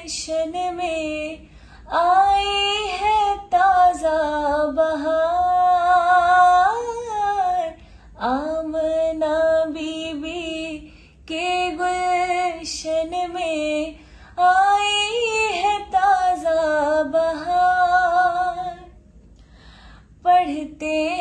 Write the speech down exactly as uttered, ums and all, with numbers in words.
गुलशन में आई है ताजा बहार। आमना बीबी के गुलशन में आई है ताजा बहार। पढ़ते